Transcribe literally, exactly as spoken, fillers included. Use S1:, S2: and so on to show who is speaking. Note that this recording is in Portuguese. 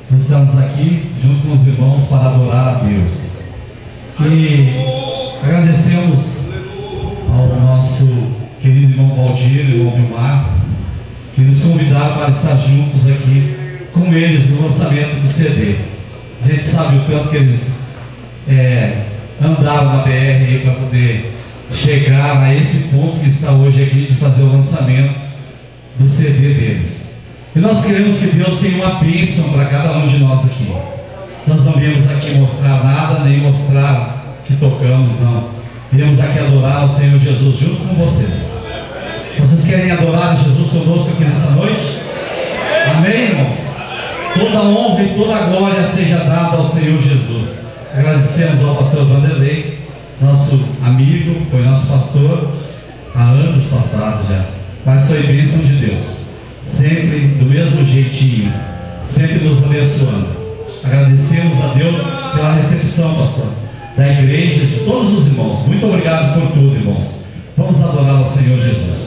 S1: nós estamos aqui junto com os irmãos para adorar a Deus. E agradecemos ao nosso querido irmão Valdir e irmão Vilmar, que nos convidaram para estar juntos aqui com eles no lançamento do C D. A gente sabe o tanto que eles é, andaram na B R para poder chegar a esse ponto que está hoje aqui de fazer o lançamento do C D deles. E nós queremos que Deus tenha uma bênção para cada um de nós aqui. Nós não viemos aqui mostrar nada, nem mostrar que tocamos, não. Viemos aqui adorar o Senhor Jesus junto com vocês. Vocês querem adorar Jesus conosco aqui nessa noite? Amém, irmãos? Toda honra e toda glória seja dada ao Senhor Jesus. Agradecemos ao pastor Vanderlei, nosso amigo, foi nosso pastor há anos passados já, mas foi bênção de Deus, sempre do mesmo jeitinho, sempre nos abençoando. Agradecemos a Deus pela recepção, pastor, da igreja, de todos os irmãos. Muito obrigado por tudo, irmãos. Vamos adorar ao Senhor Jesus.